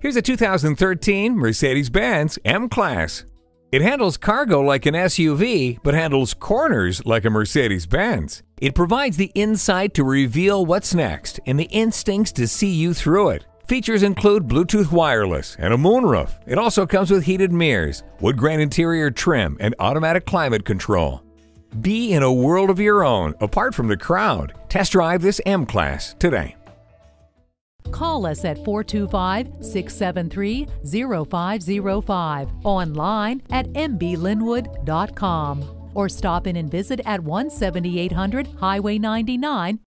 Here's a 2013 Mercedes-Benz M-Class. It handles cargo like an SUV, but handles corners like a Mercedes-Benz. It provides the insight to reveal what's next and the instincts to see you through it. Features include Bluetooth wireless and a moonroof. It also comes with heated mirrors, wood grain interior trim, and automatic climate control. Be in a world of your own, apart from the crowd. Test drive this M-Class today. Call us at 425-673-0505, online at mblynnwood.com, or stop in and visit at 17800 Highway 99,